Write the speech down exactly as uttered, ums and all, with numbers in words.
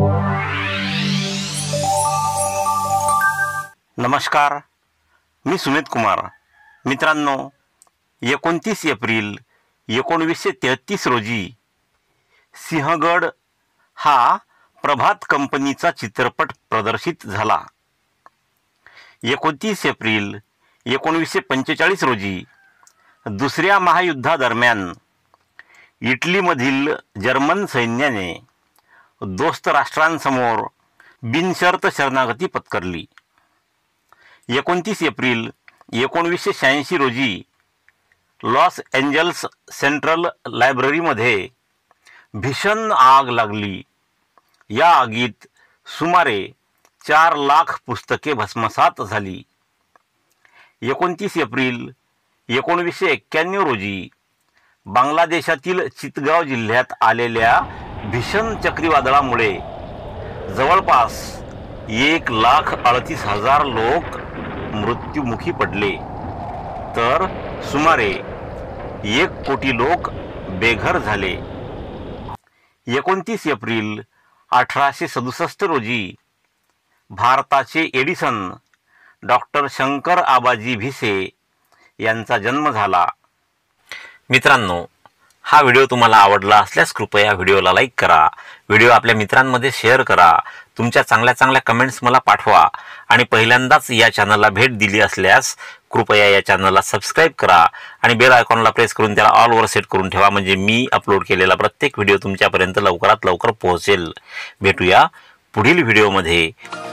नमस्कार, मी सुमित कुमार. मित्रांनो, एकोणतीस एप्रिल एकोणीसशे तेहतीस रोजी सिंहगड हा प्रभात कंपनीचा चित्रपट प्रदर्शित झाला. एकोणतीस एप्रिल एकोणीसशे पंचेचाळीस रोजी दुसऱ्या महायुद्धादरम्यान इटलीमधील जर्मन सैन्याने दोस्त राष्ट्रांसमोर बिनशर्त शरणागती पत्करली. एकोणतीस एप्रिल एकोणीसशे शहाऐंशी रोजी लॉस एंजल्स सेंट्रल लायब्ररीमध्ये भीषण आग लागली. या आगीत सुमारे चार लाख पुस्तके भस्मसात झाली. एकोणतीस एप्रिल एकोणीसशे एक्क्याण्णव रोजी बांगलादेशातील चितगाव जिल्ह्यात आलेल्या भीषण चक्रीवादळामुळे जवळपास एक लाख अडतीस हजार लोक मृत्युमुखी पडले, तर सुमारे एक कोटी लोक बेघर झाले. एकोणतीस एप्रिल अठराशे सदुसष्ट रोजी भारताचे एडिसन डॉक्टर शंकर आबाजी भिसे यांचा जन्म झाला. मित्रांनो, हा व्हिडिओ तुम्हाला आवडला असल्यास कृपया व्हिडिओला लाईक करा, व्हिडिओ आपल्या मित्रांमध्ये शेअर करा, तुमच्या चांगल्या चांगल्या कमेंट्स मला पाठवा आणि पहिल्यांदाच या चॅनलला भेट दिली असल्यास कृपया या चॅनलला सबस्क्राईब करा आणि बेल आयकॉनला प्रेस करून त्याला ऑलवर सेट करून ठेवा, म्हणजे मी अपलोड केलेला प्रत्येक व्हिडिओ तुमच्यापर्यंत लवकरात लवकर पोहोचेल. भेटूया पुढील व्हिडिओमध्ये.